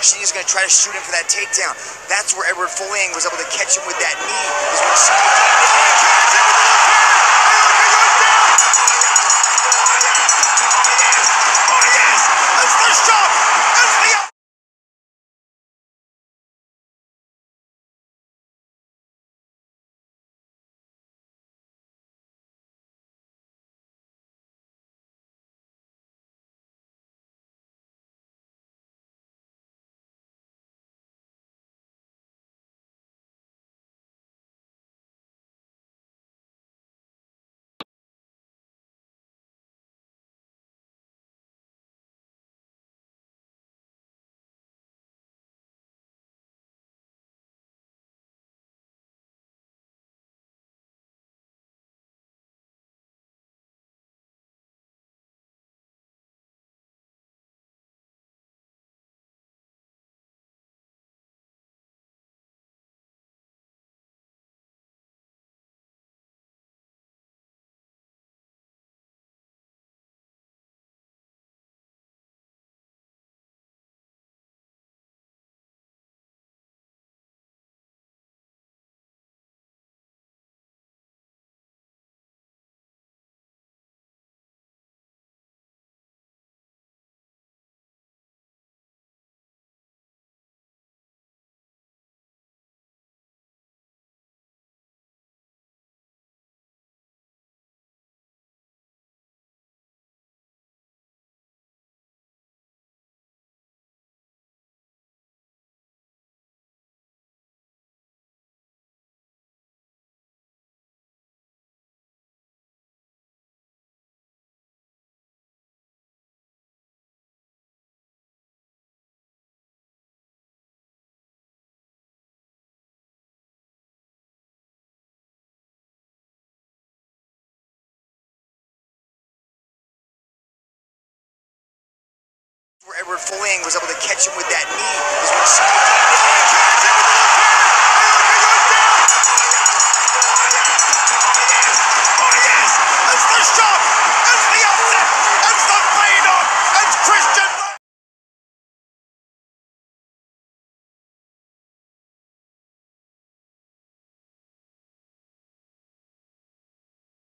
She's going to try to shoot him for that takedown. That's where Edward Folayang was able to catch him with that knee. Is when she came down and catches him with the left hand. Oh yes! That's the shot! That's the out! Where Edward Folayang was able to catch him with that knee.